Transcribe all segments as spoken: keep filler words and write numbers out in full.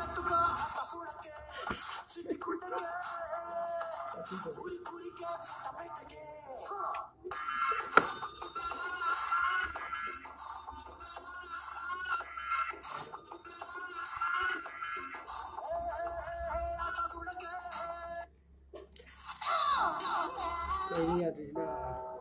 Ini ya di sini.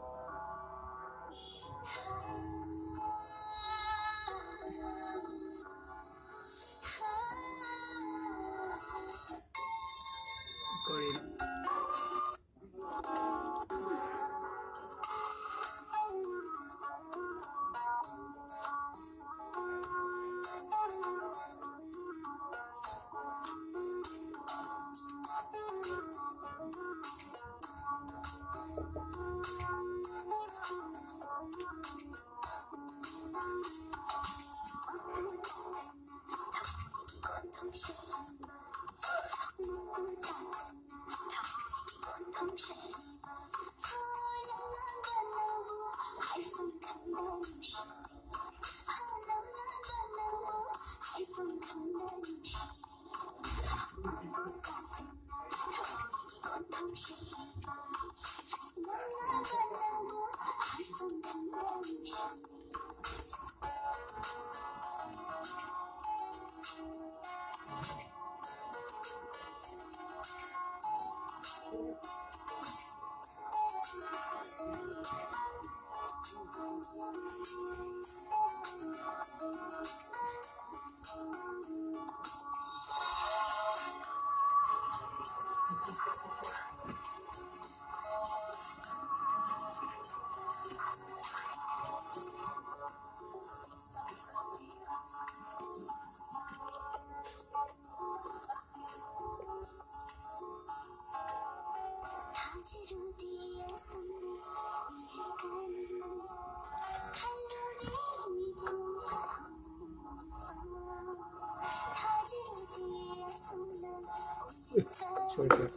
Sorry, sorry.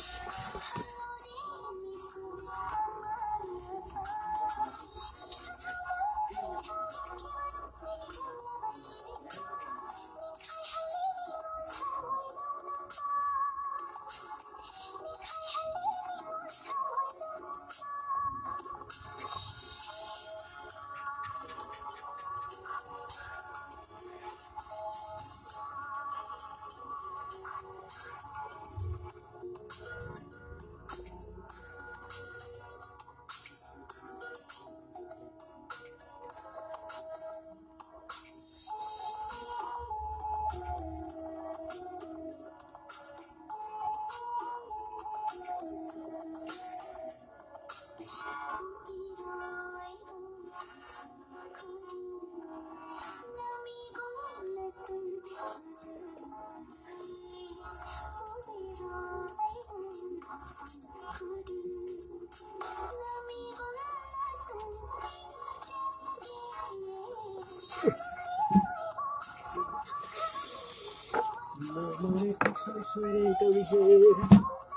Sweet, sweet, sweet.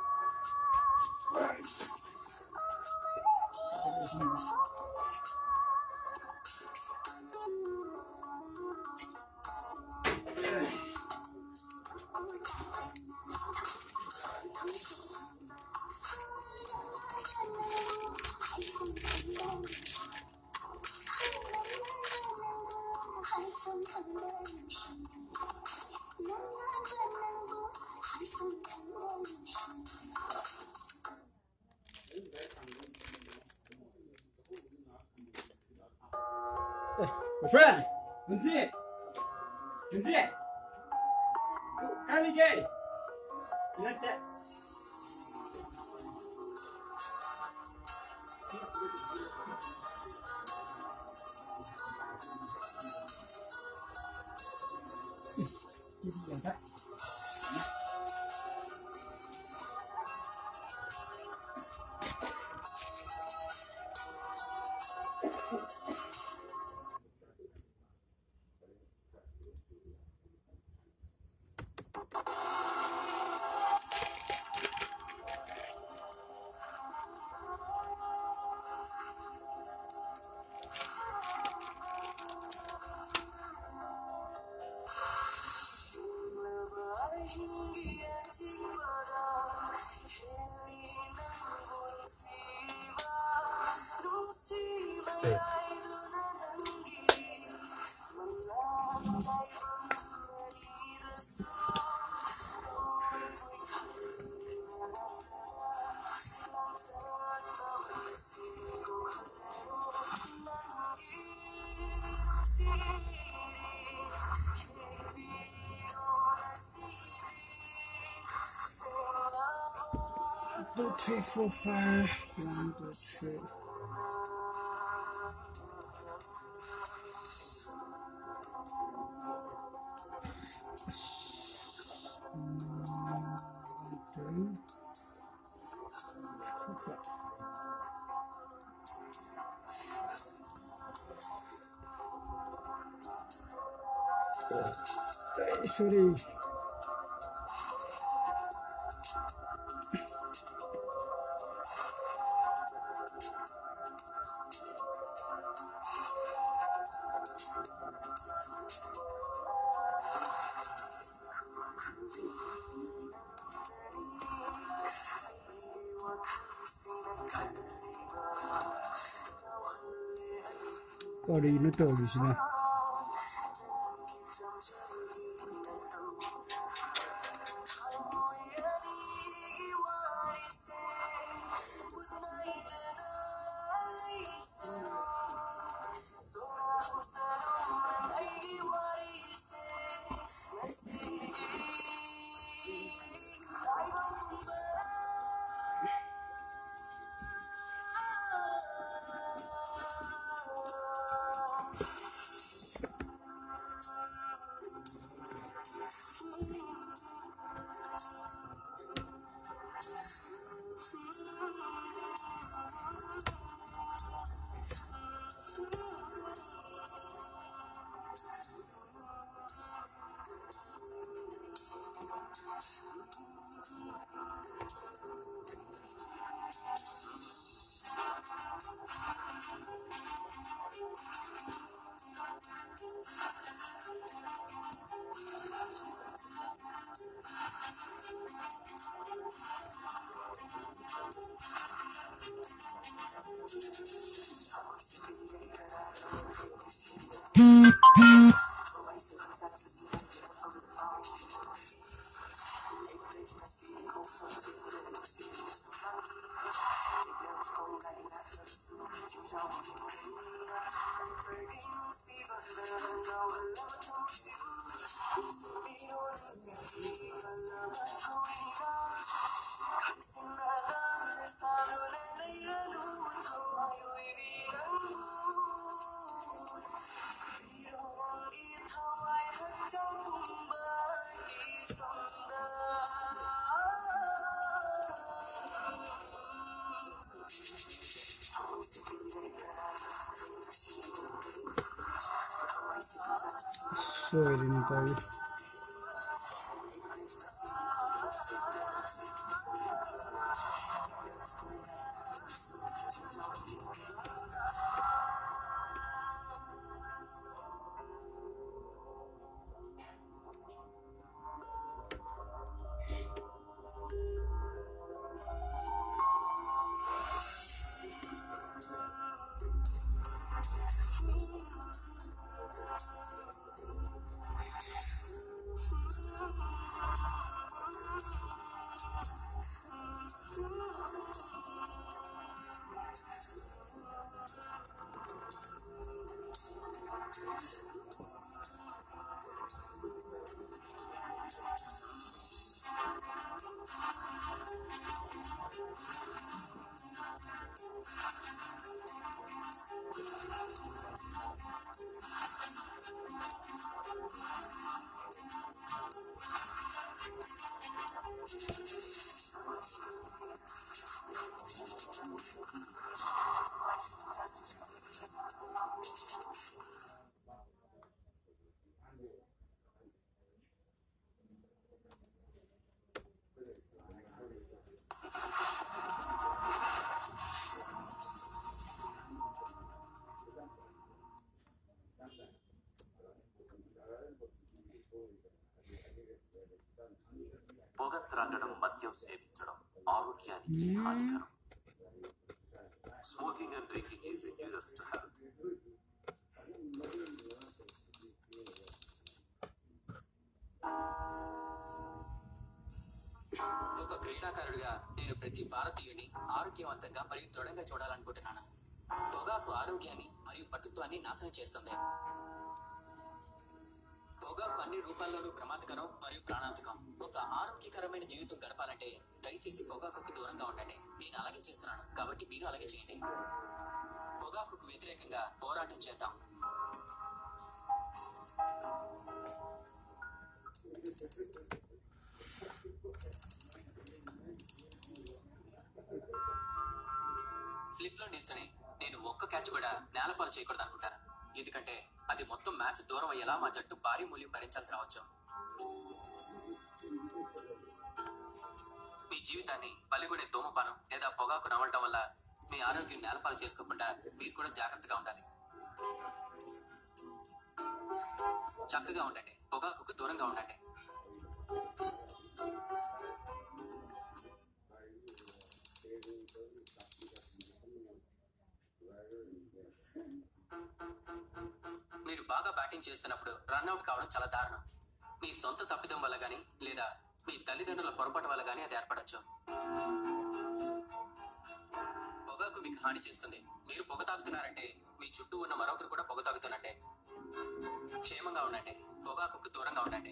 My friend, Benji, Benji, come again. Like that. Like that. Two, three, four, five. One, two, three. Sorry. ꯀꯔꯤꯅꯣ ꯇꯧꯔꯤꯁꯤꯅ Soyadını tabii. త్రాగడం, మద్యం సేవించడం ఆరోగ్యానికి హానికరం. Smoking and drinking is injurious to health. ఒక క్రీడాకారుడిగా నేను ప్రతి భారతీయుని ఆరోగ్యవంతంగా మరియు దృఢంగా చూడాలనుకుంటున్నాను. పొగాకు ఆరోగ్యాన్ని మరియు పటుత్వాన్ని నాశనం చేస్తుంది. పొగాకు అన్ని రూపాల్లోనూ ప్రమాదకరం మరియు ప్రాణాంతకం. ఒక ఆరోగ్యకరమైన జీవితం గడపాలంటే దయచేసి పొగాకుకు దూరంగా ఉండండి. నేను అలాగే చేస్తున్నాను, కాబట్టి మీరు అలాగే చేయండి. పొగాకుకు వ్యతిరేకంగా పోరాటం చేద్దాం. స్లిప్ లో నిల్చొని నేను ఒక్క క్యాచ్ కూడా నేలపాలు చేయకూడదు అనుకుంటాను, ఎందుకంటే అది మొత్తం మ్యాచ్ దూరం అయ్యేలా మా జట్టు భారీ మూల్యం భరించాల్సి రావచ్చు. మీ జీవితాన్ని పల్లిగొనే ధూమపానం లేదా పొగాకు నవ్వడం వల్ల మీ ఆరోగ్యం నేలపాలు చేసుకోకుండా మీరు కూడా జాగ్రత్తగా ఉండాలి. చక్కగా ఉండండి, పొగాకుకు దూరంగా ఉండండి. మీరు బాగా బ్యాటింగ్ చేస్తున్నప్పుడు రన్అట్ కావడం చాలా దారుణం. మీ సొంత తప్పిదం వల్ల గానీ లేదా మీ తల్లిదండ్రుల పొరపాటు వల్ల గానీ అది ఏర్పడచ్చు. పొగాకు మీకు హాని చేస్తుంది. మీరు పొగ తాగుతున్నారంటే మీ చుట్టూ ఉన్న మరొకరు కూడా పొగ తాగుతున్నట్టే. క్షేమంగా ఉండండి, పొగాకుకు దూరంగా ఉండండి.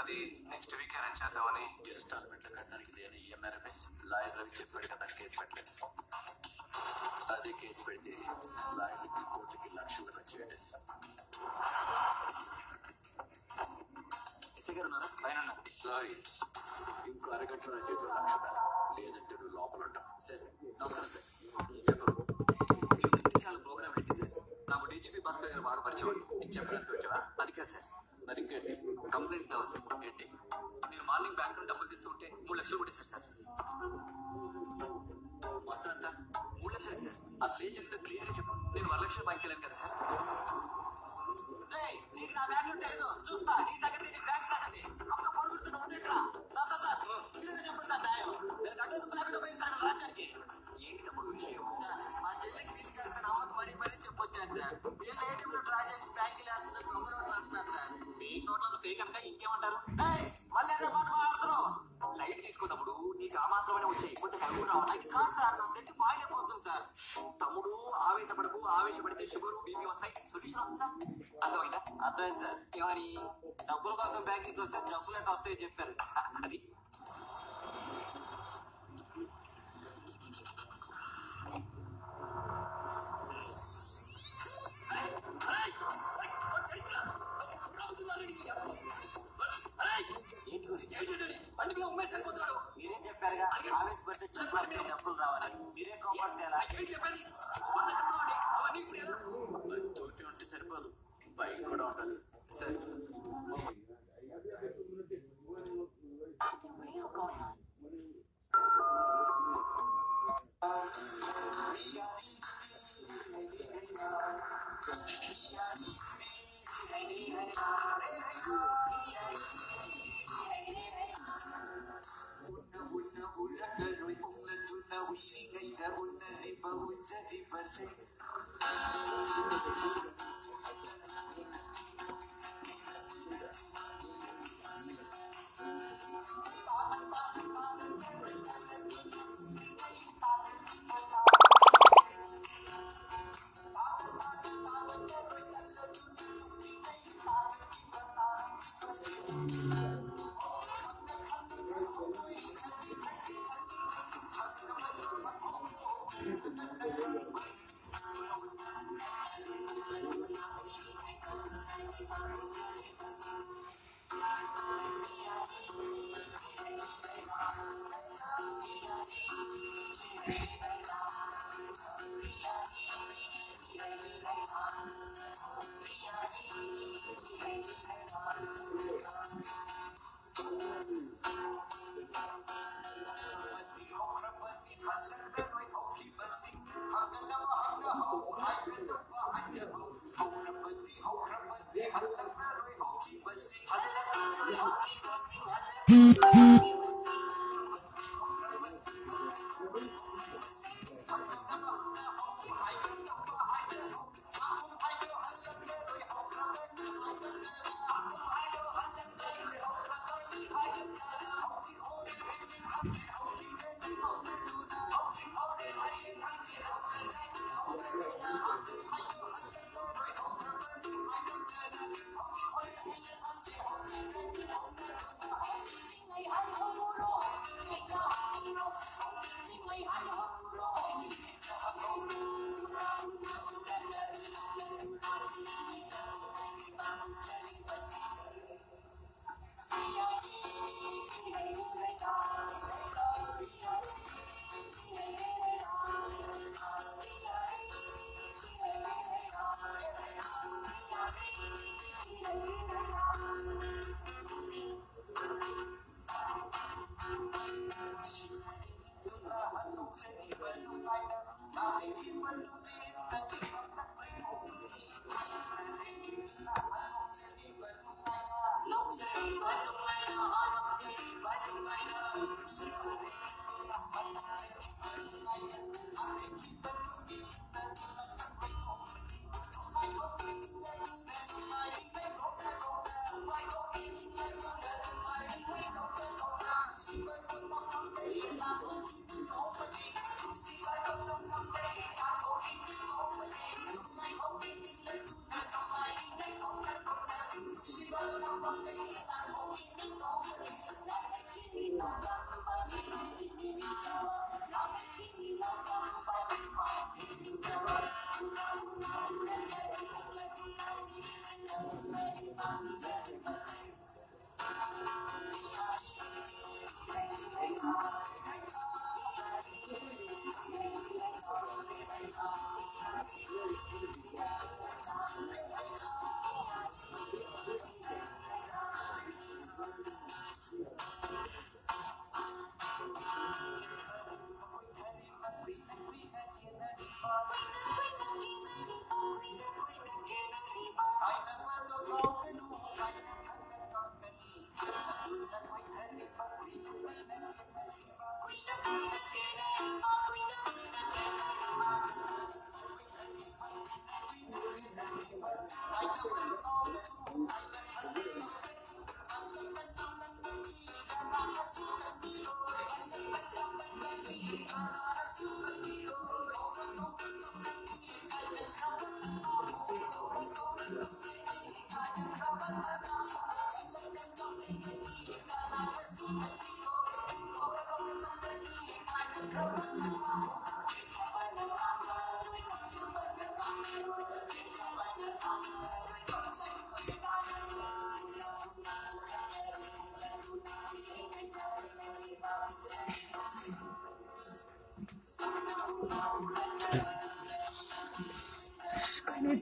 అది నెక్స్ట్ వీక్ అరేంజ్ చేద్దామని. ఇన్స్టాల్మెంట్లో కట్టడానికి లేని ఈఎంఐ లాయర్ రవి చెప్పాడు కదా, కేసు పెట్టలేదు. అదే కేసు పెడితే లాయర్కి కోర్టుకి లక్షలు వచ్చేయండి. ఎస్ఐ గారు ఉన్నారా? పైన ఉన్నారు. ఇంకో అరగంట నా చేతిలో లక్ష లేదంటే నువ్వు లోపల ఉంటావు. సార్ నమస్కారం సార్. చెప్పరు చాలా ప్రోగ్రామ్ ఏంటి సార్? నాకు డీజీపీ భాస్కర్ గారు బాగా పరిచయం. నీకు చెప్పడానికి వచ్చావా? అది కాదు సార్. మరి ఇంకేంటి? కంప్లైంట్ కావాలి సార్. ఏంటి? నేను మార్నింగ్ బ్యాంక్ నుండి డబ్బులు తీసుకుంటే మూడు లక్షలు కొట్టేశారు సార్. మొత్తం అంతా మూడు లక్షలు సార్. అసలు ఏం జరిగిందో క్లియర్గా చెప్పు. నేను వన్ లక్షలు బ్యాంక్ వెళ్ళాను కదా సార్. నీకు నా బ్యాంక్ లో తెలీదు. చూస్తా నీ దగ్గర నీకు బ్యాంక్ సంగతి. అప్పుడు ఫోన్ పెడుతున్నా ఉంది ఇక్కడ. సార్ సార్ సార్ ఇదే చెప్పండి సార్. న్యాయం నేను గంటకు బ్లాక్ పోయింది సార్ రాజ్యానికి. ఏంటి తమ్ముడు విషయం? మా చెల్లికి తీసుకెళ్తాను అమ్మకు మరీ మరీ చెప్పొచ్చాను సార్. వీళ్ళు ఏటీఎంలో డ్రా చేసి బ్యాంక్ వేస్తున్న తొమ్మిది నోట్లు అంటున్నారు సార్. ఫేక్ నోట్లను ఫేక్ అంటే ఇంకేమంటారు? మళ్ళీ అదే మాట మాట్లాడుతున్నావు. లైట్ తీసుకో తమ్ముడు. నీకు ఆ మాత్రమే వచ్చాయి. కొంచెం కలుగుతున్నావు. అది కాదు సార్. నా నెట్ పాయిల్ అయిపోతుంది సార్. తమ్ముడు ఆవేశపడకు. ఆవేశపడితే షుగర్ బీపీ వస్తాయి. సొల్యూషన్ వస్తుందా? అర్థమైందా? అర్థమైంది సార్. ఏమని డబ్బుల కోసం బ్యాంకింగ్ వస్తే డబ్బులు అంటే వస్తాయి చెప్పారు. అది మీరేం చెప్పారుగా ఆవేశపడితే డబ్బులు రావాలి. మీరే కాంపౌండ్ ఉంటే సరిపోదు, బైక్ కూడా ఉండాలి sir.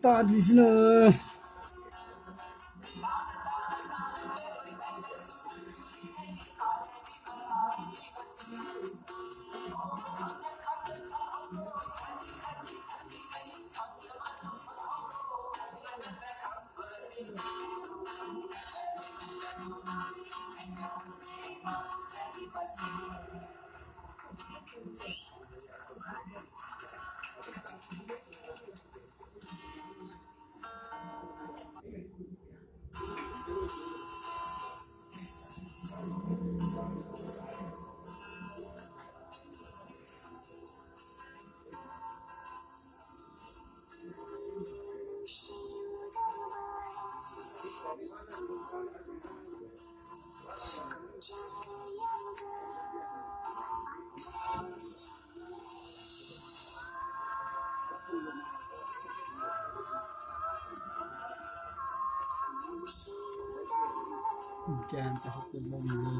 Start listener. Jangan kasih tumbang ini.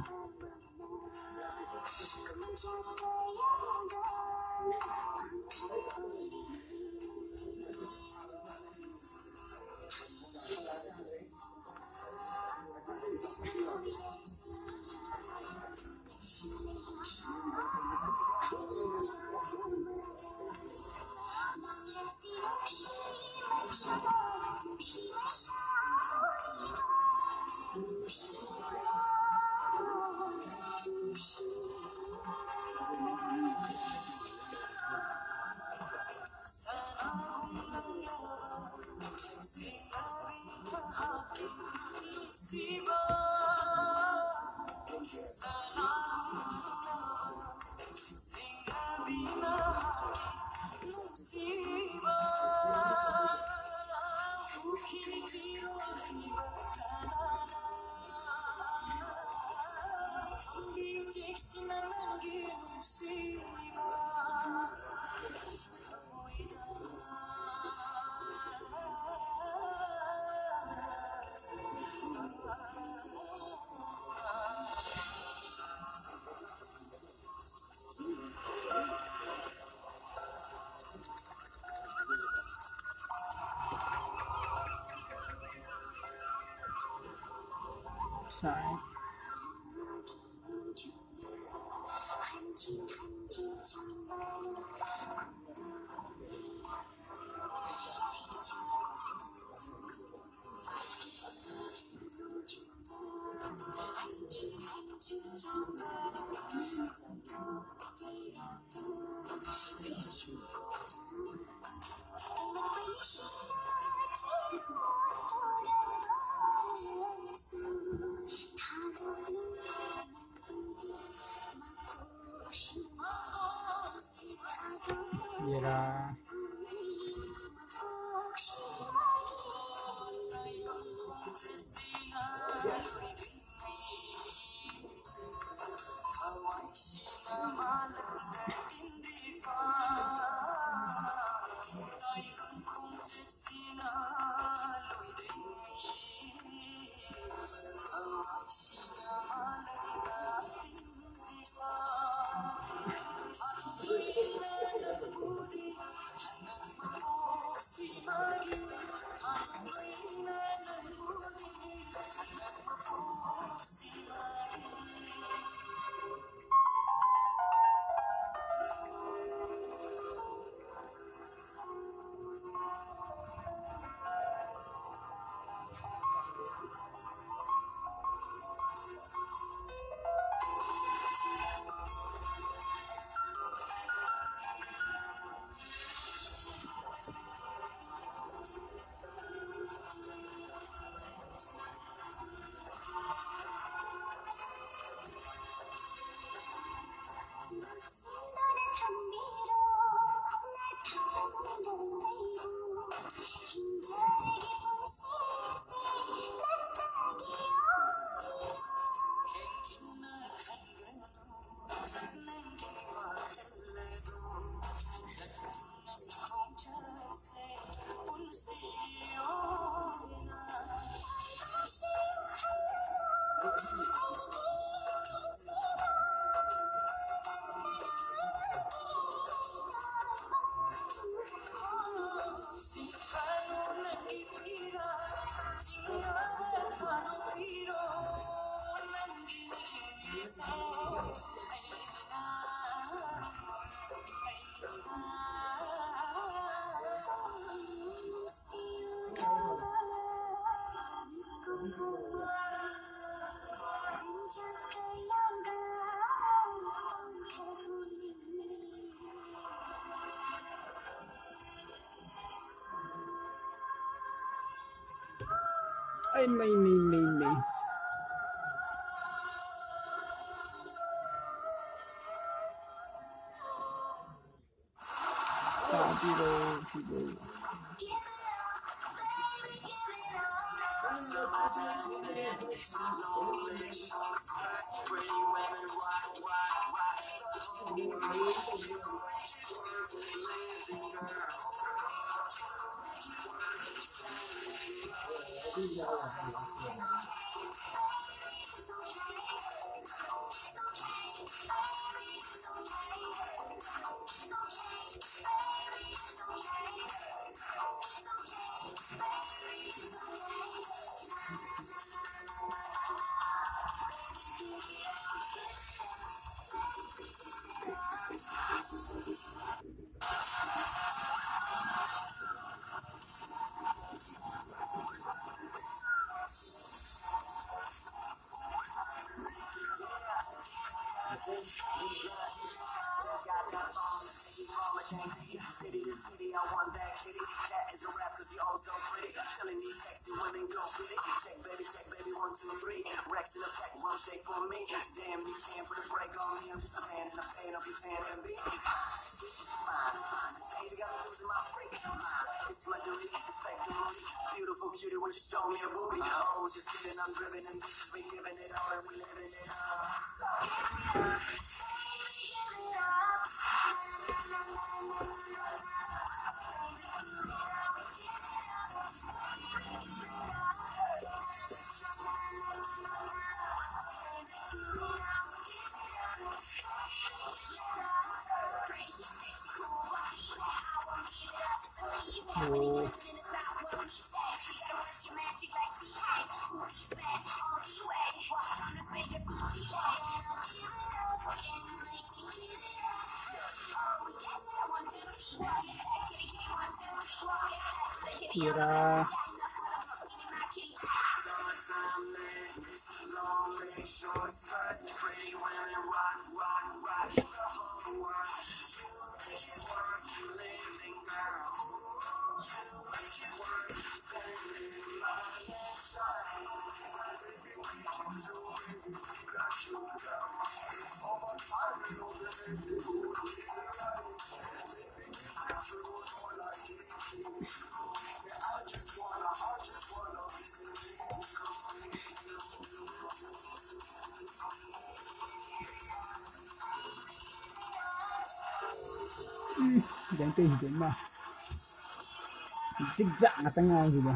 Side. Yeah. Main, main, main, main, main. Copy roll, people. Oh. Kira. Ganti hidup mah. Jejak nggak tengah juga.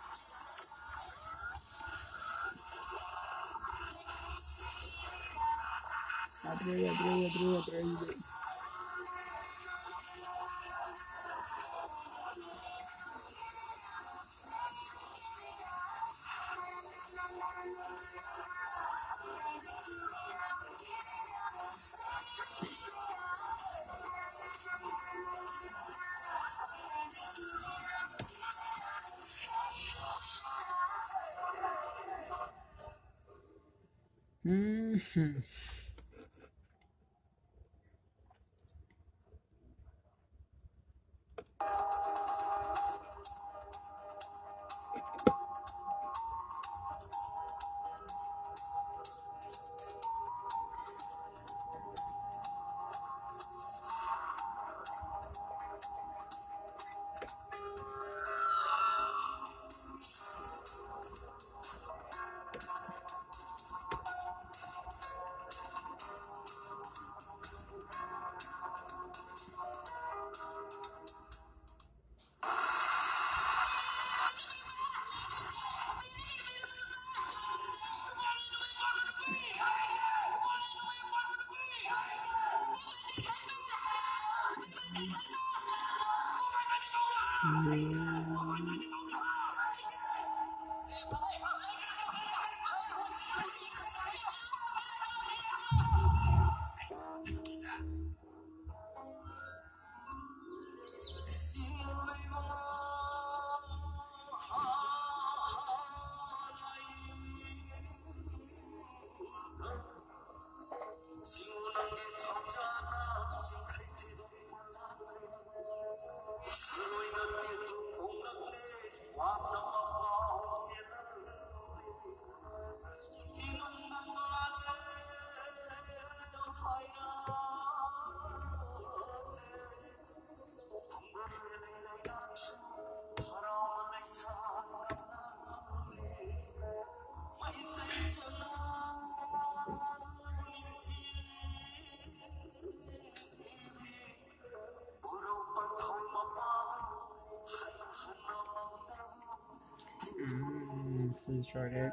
Adre, adre, adre, adre, adre. Hmm. Destroyed it.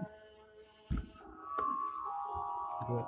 Good.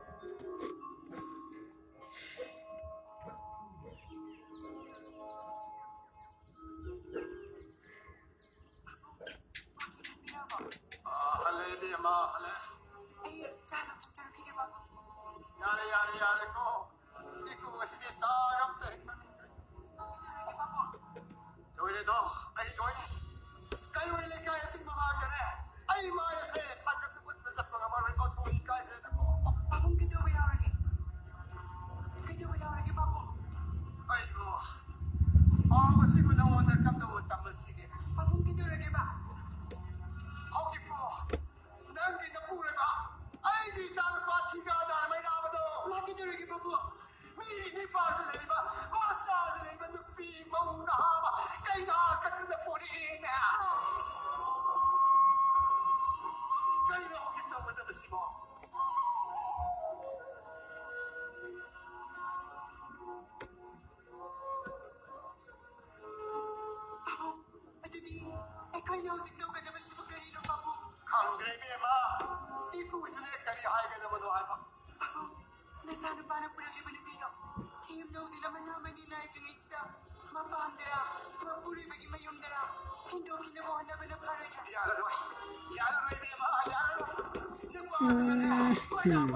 Hmm.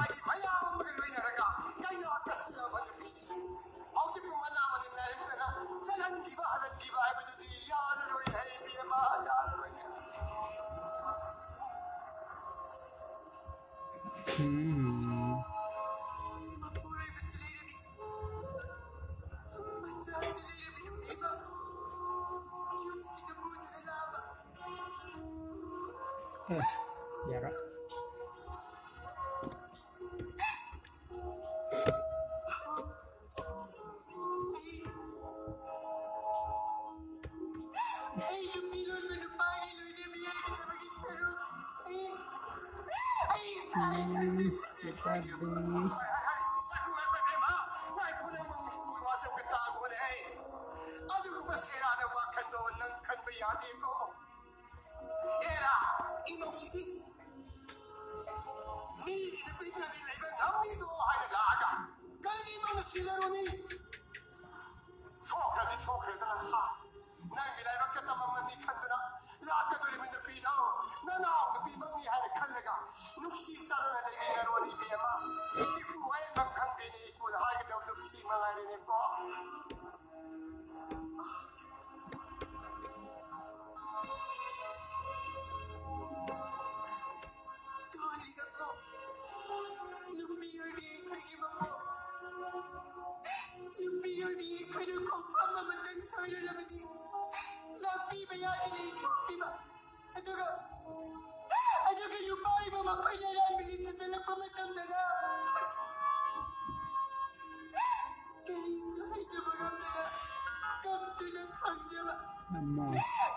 Hmm. Eh, Yara. Hmm, kita di Amma.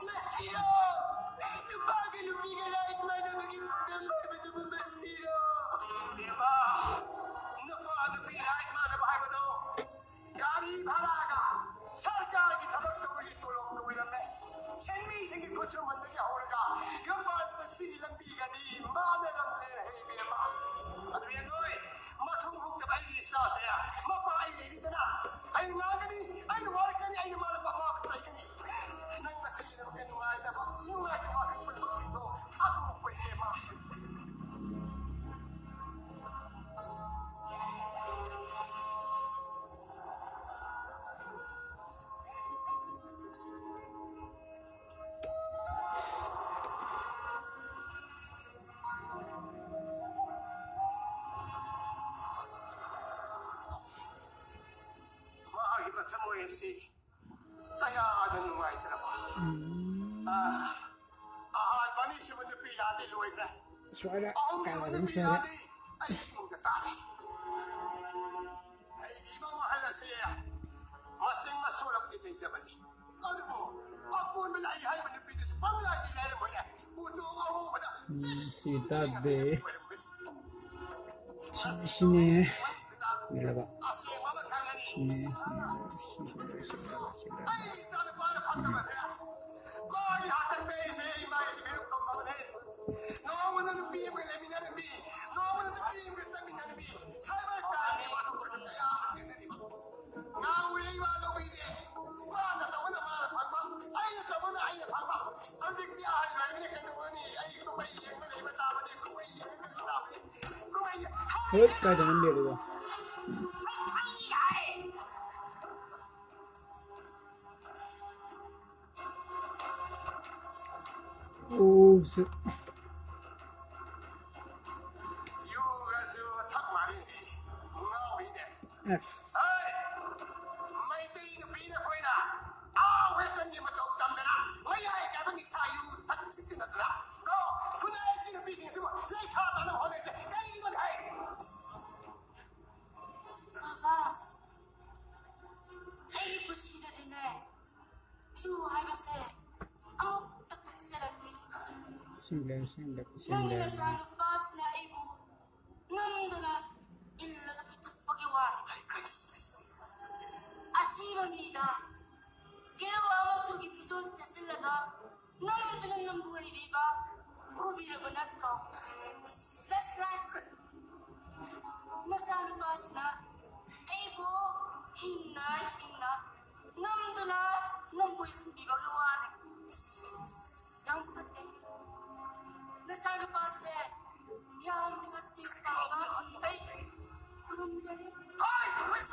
Suara kawan suara. Sita de sini bila ba sini Ôi, cái thằng anh điệu rồi. Oh, shit. F. Singlet, singlet, singlet. Asironiida, ginawa mo sa gipisyon sa sila na namundunan ng buhay biba, rubila ba na to? That's like, masalpas na, ebo, hina, hina, namunduna ng buhay biba gawan. Yang pati, nasalpas eh, yang pati pa ba, ay, kurang gani. Ay!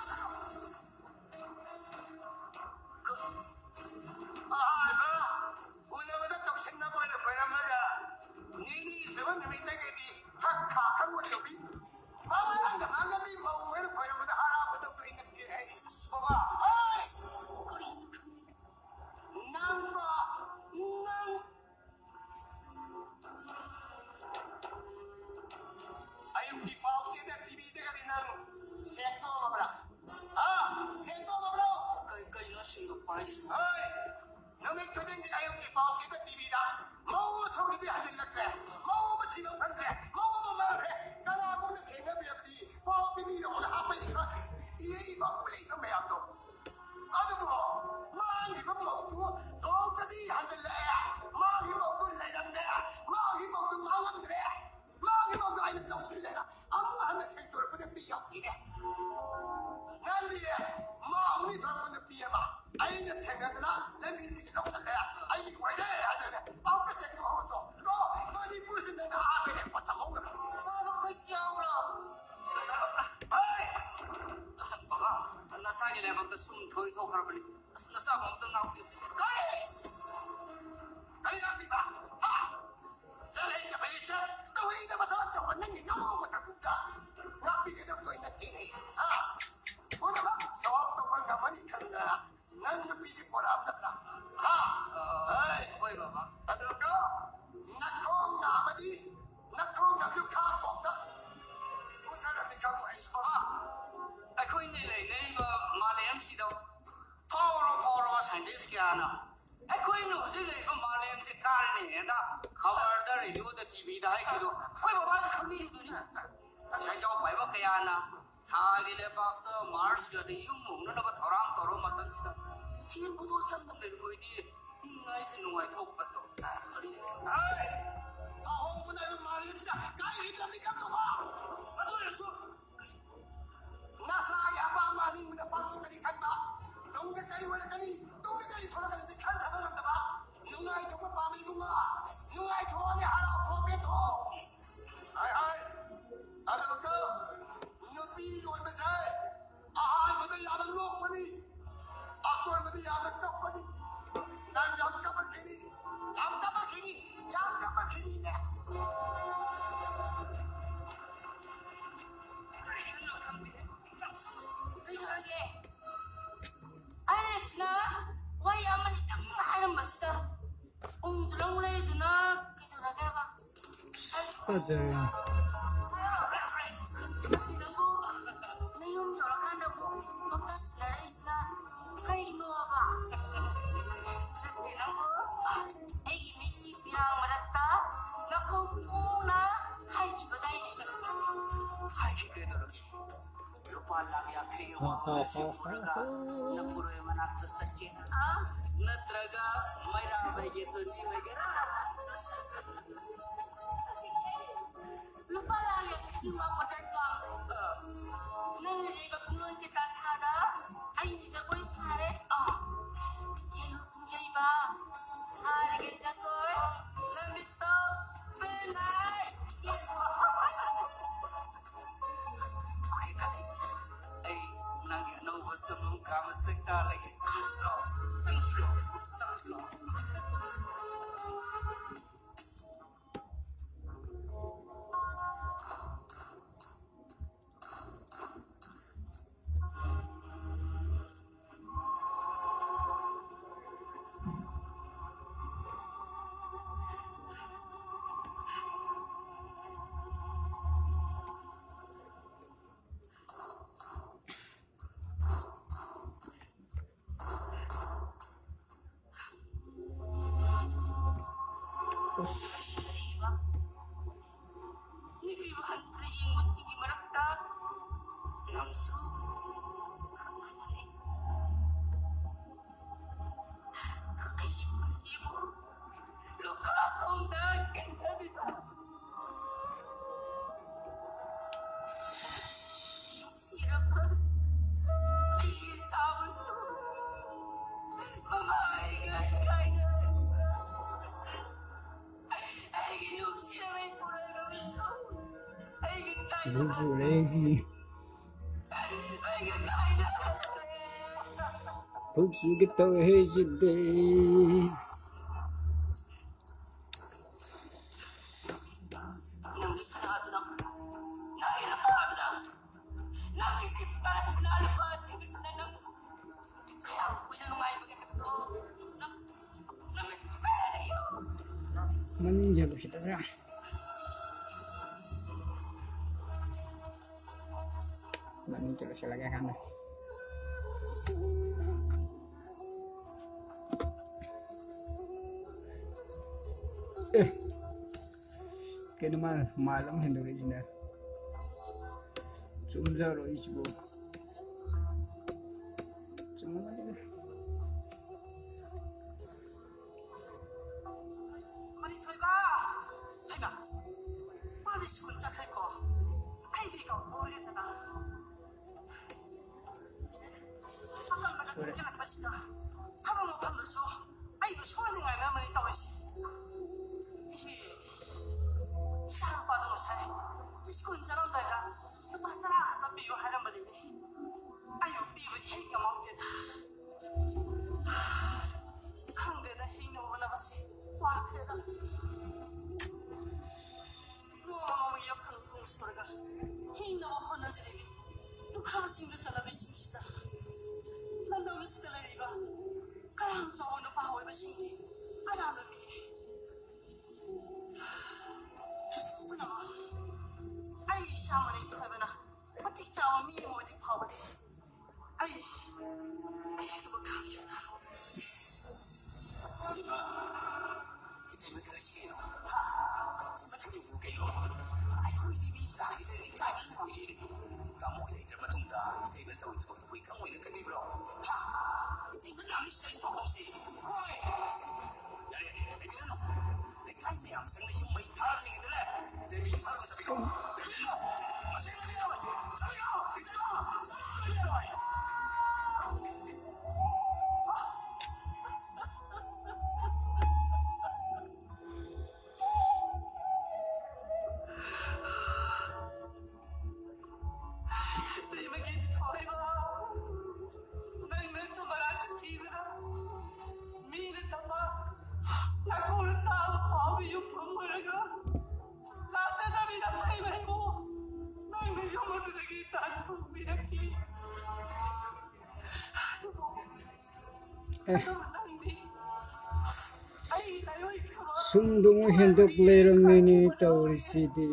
Aja. Lucu lazy. Putsu kita hejide. Manja kita ya. Manja terus lagi kan. Eh, kena mal malam hendak original. Cuma zero isbo. Cuma mana? Eh, sundung hendak lereng ini tahu di sini.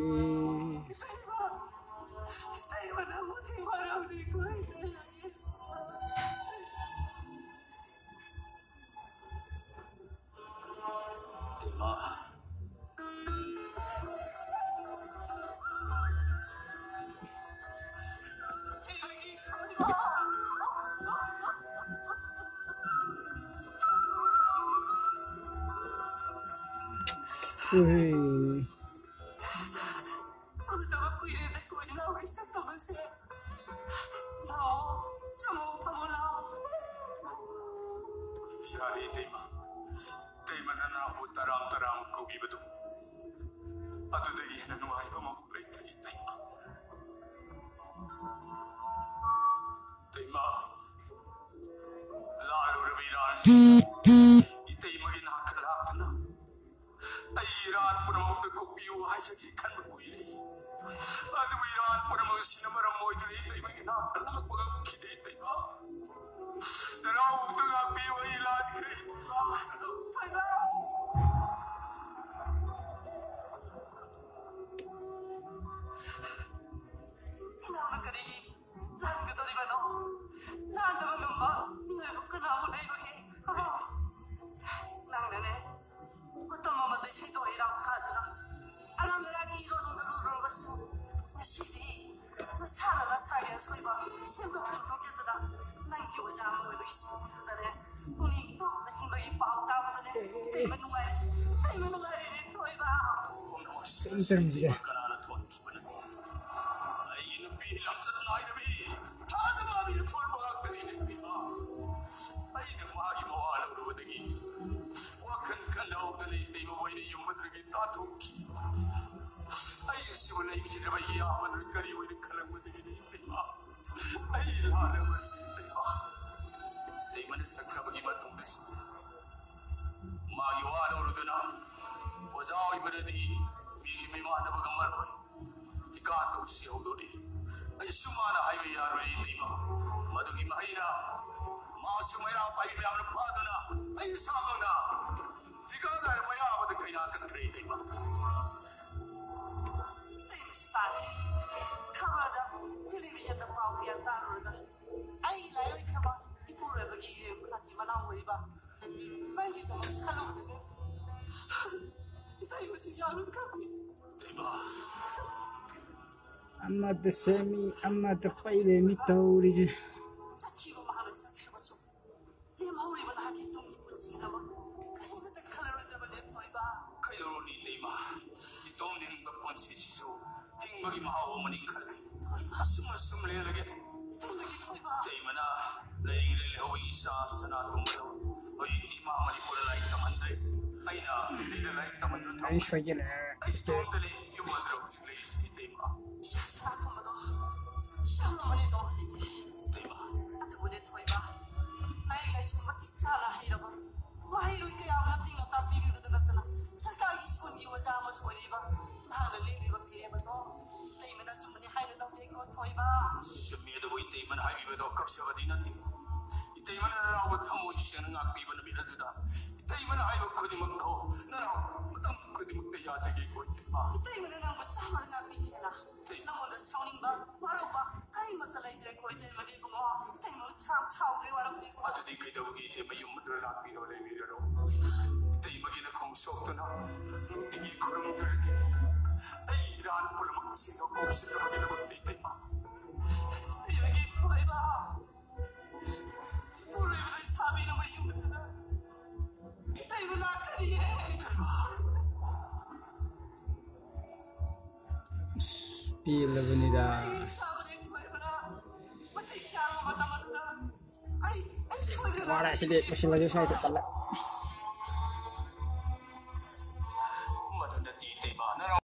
Wih. Yari tema, tema nana utaram taram kogi betul. Atu dari nanu ayo mau berita tema. Tema, lalu reviran. Tema ini nak kelak na. Airan pernah untuk kopi wahai segi kan berkuih. Adu Iran pernah mesti nama ramai tu itu ini nak kelak pun kita tema. Terau tengah biwa ilan ke. Kenapa kali lan kita di mana? Lan dalam gempa, ni kenapa lagi begini? Nang nene, betul mama tu itu hilang kaza. Alam lagi orang dulu bersu, nasi masalah masalah yang suai bah, siapa tutup jatuh. Nang kita jangan boleh bagi semua tu tadi. Uni tu dah bagi pau tahu tadi. Tapi menunggu, tapi menunggu itu iba. Interm juga. Ayuh, si mana yang kita bagi apa ꯑꯣꯏꯕꯅꯗꯤ ꯃꯤꯒꯤ ꯃꯤꯃꯥꯟꯅꯕꯒ ꯃꯔꯣꯏ ꯇꯤꯀꯥꯇꯧ ꯁꯤꯍꯧꯗꯣꯔꯤ ꯑꯩꯁꯨ ꯃꯥꯅ ꯍꯥꯏꯕ ꯌꯥꯔꯣꯏ ꯏꯇꯩꯃ ꯃꯗꯨꯒꯤ ꯃꯍꯩꯅ 마시 뭐야 빨리 왜 하는 파도나 아이 사모나 네가 날 뭐야 어디 그냥 그트레이 돼봐 땡스타네 카메라 텔레비전도 마우야 따르다 아이 라요 이카마 이코르 버기 카티 마나오 이바 만기도 칼로네 이따 이거 야는 카피 돼봐 Amada semi amada paile mi tauriji 자치고 마음을 자치고서 내 마음이 하기 동이 붙이나마 그리고도 칼로를 들면 내 토이바 카이로니 돼봐 이 동네 행복 번시시죠 행복이 마오머니 칼레 숨을 숨을 내려게 돼마나 레이를 해오 이사 사나 동로 어이 마음이 불라 있다만데 아이나 니들 있다만 ai shwajele 이 동들이 유머들어 지레이 시테마 샤스나 토마도 샤노머니 도시 돼봐 아트보네 토이바 나이가 있으면 틱차라 하이라바 와이로 이게 아무나 찡나 딱 비비로도 났다나 सरकारी स्कूल में वो जाम सोईबा नाले लेबा फिरेबा तो तेमना जुमनी हाइर लौटे को थोइबा 시미에도 보이 때이만 하이비도 각셔가디 난디 이때이만 라고 타모 시는 악비번 미라드다 이때이만 하이고 그디 먹고 나라 무덤 그디 먹대 야세기 고이때마 तेमना ना बच्चा मरना बिना ना मोला साउनिंग बा मारो बा काई मत लाइते कोई ते मदी को तेम छाप छाव रे वारो को 아드디 그대우기 때문에 유무들 악비로 레미려로 때이마기는 공속도나 이게 그럼들게 에이란 불먹치도 꼭시러기는 못돼 이때마 तेमगी थोइबा पूरे में साबी न मई मदना तेमला करिए pila bunida साबने थोइबा मत चारो मत मत आई आई सोइरे wala sidi masih lagi saya tak